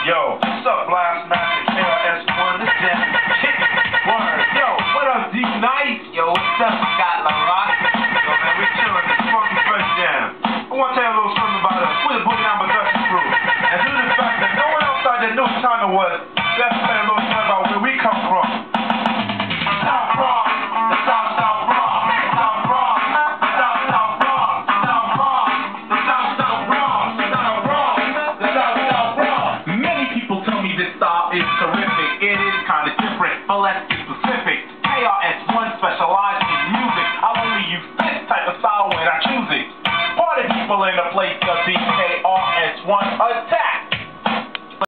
Yo, what's up, Blast Master KRS-One? This jam is kicking. Word. Yo, what up, D Nice? Yo, what's up, Scott LaRock? Yo, man, we chilling. This funky fresh jam. I want to tell you a little something about us. We're the Boogie Down Production crew. And due to the fact that no one else out there knew what time it was, let's tell you a little something about where we come from. South Bronx, the South South Bronx, South Bronx, the South South Bronx, South Bronx, the South South Bronx, South Bronx, the South South Bronx. Many people tell me this style is terrific. It is kind of different, but let's get specific. KRS-One specializes